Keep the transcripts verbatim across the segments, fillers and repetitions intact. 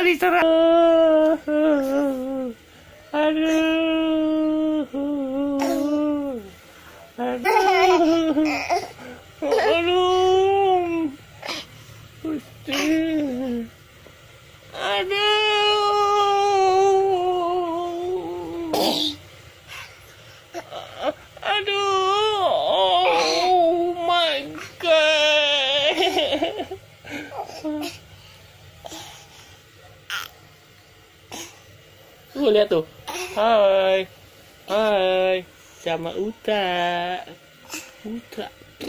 diserang. Aduh. Aduh. Aduh. Gusti. Aduh. Aduh. Oh my God. Tuh lihat tuh. Hai. Hai. Sama Uta. Uta.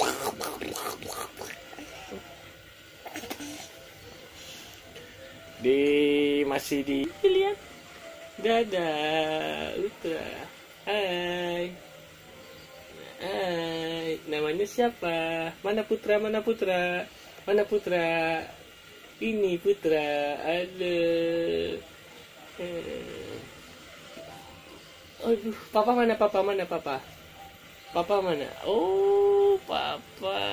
Di masih di lihat. Dadah Uta. Hai. Hai. Namanya siapa? Mana Putra? Mana Putra? Mana Putra? Ini Putra. Aduh. Eh. Aduh, papa mana? Papa mana? Papa? Papa mana? Oh, papa.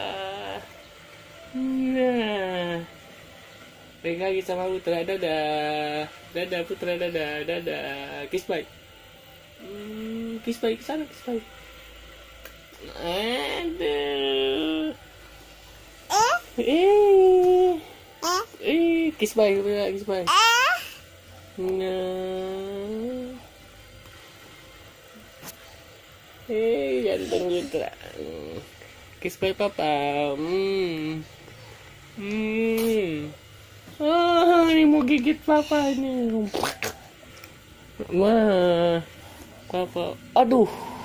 Nah. Pegang lagi sama Putra. Dadah. Dadah Putra, dadah. Dadah. Kiss bye. Hmm, kiss bye ke sana, kiss bye. Aduh. Eh. Eh, kiss bye, kiss bye. Nah. Eh, ganteng Putra. Kiss bye papa. Hmm. Hmm. Oh, ini mau gigit papa ini. Wah. Papa. Aduh.